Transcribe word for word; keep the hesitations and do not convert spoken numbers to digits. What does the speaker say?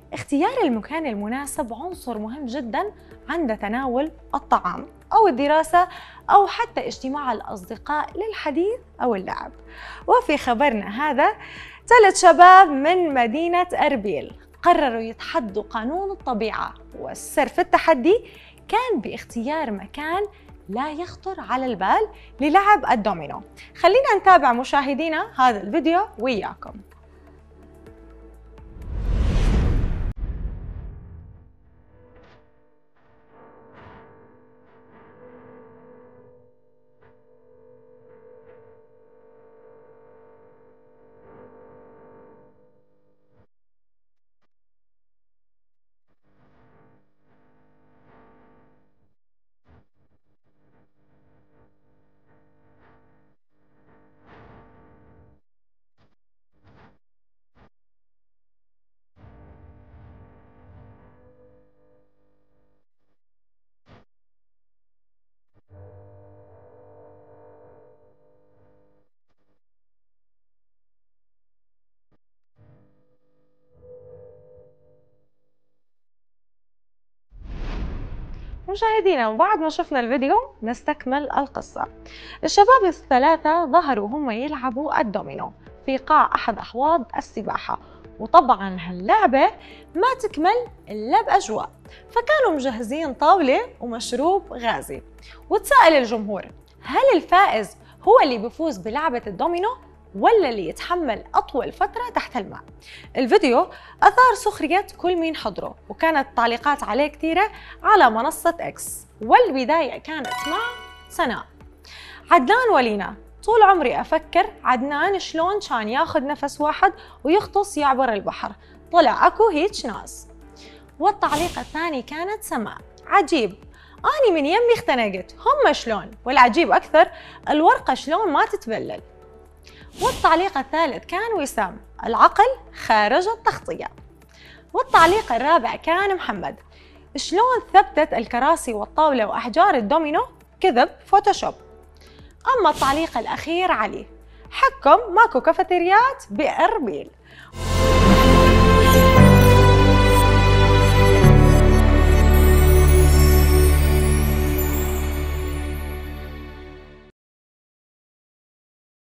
اختيار المكان المناسب عنصر مهم جداً عند تناول الطعام أو الدراسة أو حتى اجتماع الأصدقاء للحديث أو اللعب. وفي خبرنا هذا، ثلاث شباب من مدينة أربيل قرروا يتحدوا قانون الطبيعة، والسر في التحدي كان باختيار مكان لا يخطر على البال للعب الدومينو. خلينا نتابع مشاهدينا هذا الفيديو وياكم. مشاهدينا، وبعد ما شفنا الفيديو نستكمل القصة. الشباب الثلاثة ظهروا هم يلعبوا الدومينو في قاع أحد أحواض السباحة، وطبعا هاللعبة ما تكمل إلا بأجواء، فكانوا مجهزين طاولة ومشروب غازي. وتساءل الجمهور، هل الفائز هو اللي بيفوز بلعبة الدومينو ولا اللي يتحمل أطول فترة تحت الماء؟ الفيديو أثار سخرية كل مين حضره، وكانت التعليقات عليه كثيرة على منصة إكس. والبداية كانت مع سناء: عدنان ولينا، طول عمري أفكر عدنان شلون كان ياخذ نفس واحد ويغطس يعبر البحر، طلع أكو هيج ناس. والتعليق الثاني كانت سماء: عجيب، أني من يمي اختنقت، هم شلون؟ والعجيب أكثر الورقة شلون ما تتبلل. والتعليق الثالث كان وسام: العقل خارج التغطية. والتعليق الرابع كان محمد: شلون ثبتت الكراسي والطاولة وأحجار الدومينو؟ كذب فوتوشوب. أما التعليق الأخير علي: حكم ماكو كافيتريات بأربيل.